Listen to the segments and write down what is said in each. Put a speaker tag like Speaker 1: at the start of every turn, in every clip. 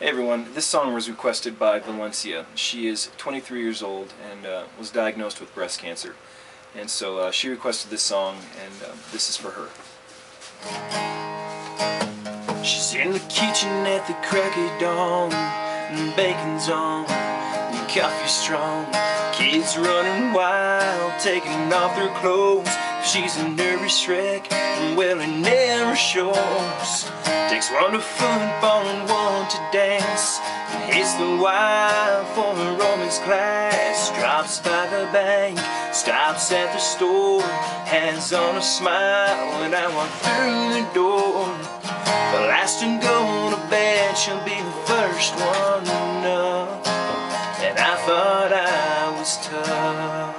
Speaker 1: Hey everyone, this song was requested by Valencia. She is 23 years old and was diagnosed with breast cancer. And so she requested this song, and this is for her. She's in the kitchen at the crack of dawn, and bacon's on, and coffee's strong. Kids running wild, taking off their clothes. She's a nervous wreck, and well, it never shows. Takes one to football and one to dance, and hits the wire for a romance class. Drops by the bank, stops at the store, hands on a smile when I walk through the door. The last to go to bed, she'll be the first one to know. And I thought I was tough.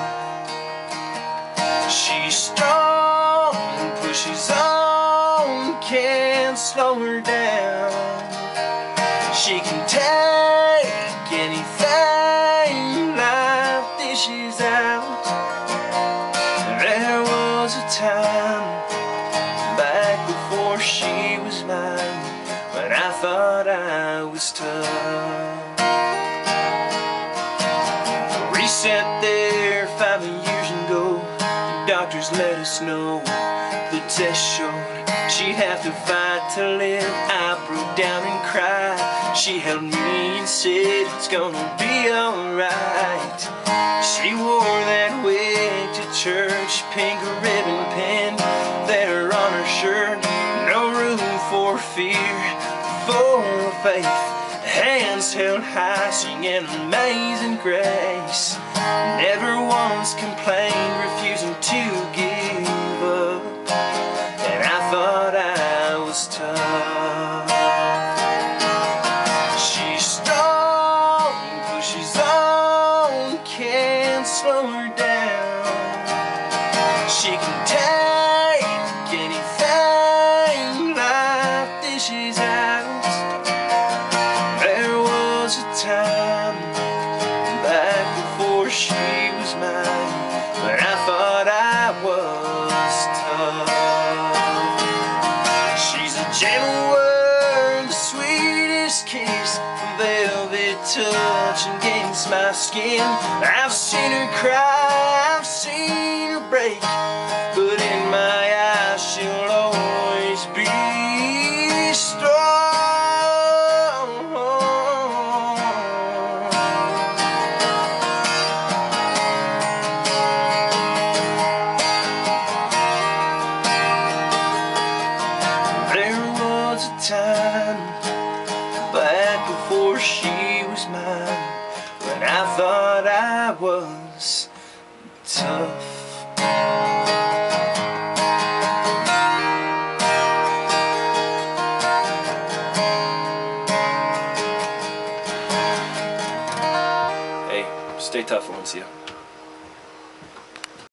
Speaker 1: She's strong and pushes on, can't slow her down. She can take anything life dishes out. There was a time back before she was mine when I thought I was tough. Sat there 5 years ago. The doctors let us know the test showed she'd have to fight to live. I broke down and cried. She held me and said it's gonna be alright. She wore that wig to church, pink ribbon pinned there on her shirt. No room for fear, full of faith, hands held high, singing Amazing Grace. Never once complained, refusing to give up. And I thought I was tough. She's strong, pushes on, can't slow her down. She can take anything life dishes out. There was a time back before she was mine when I thought I was tough. She's a gentle word, the sweetest kiss, velvet touch against my skin. I've seen her cry, I've seen her break, but in my eyes she'll always be strong. Time back before she was mine when I thought I was tough. Hey, stay tough, Valencia.